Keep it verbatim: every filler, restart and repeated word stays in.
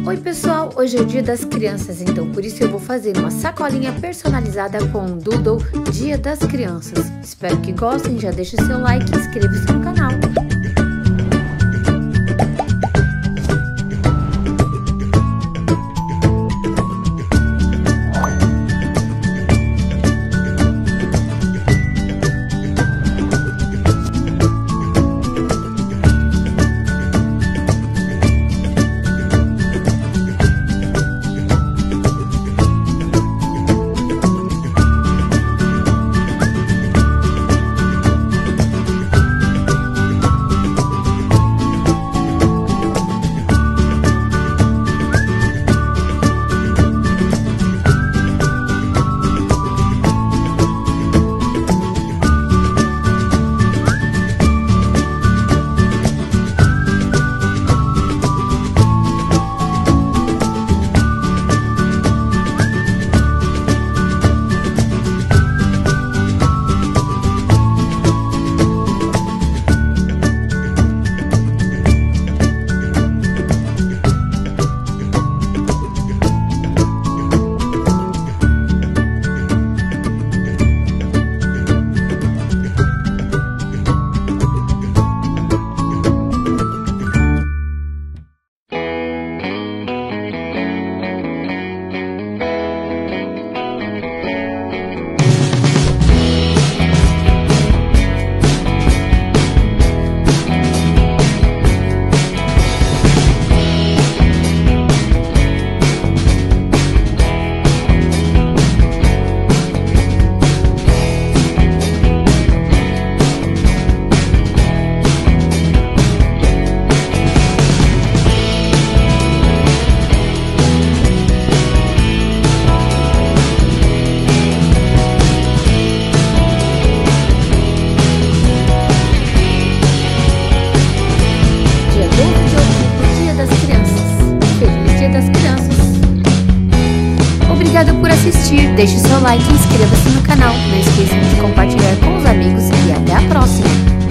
Oi pessoal, hoje é o dia das crianças, então por isso eu vou fazer uma sacolinha personalizada com o Doodle Dia das Crianças. Espero que gostem, já deixe seu like e inscreva-se no canal. Obrigada por assistir, deixe seu like e inscreva-se no canal. Não esqueça de compartilhar com os amigos e até a próxima!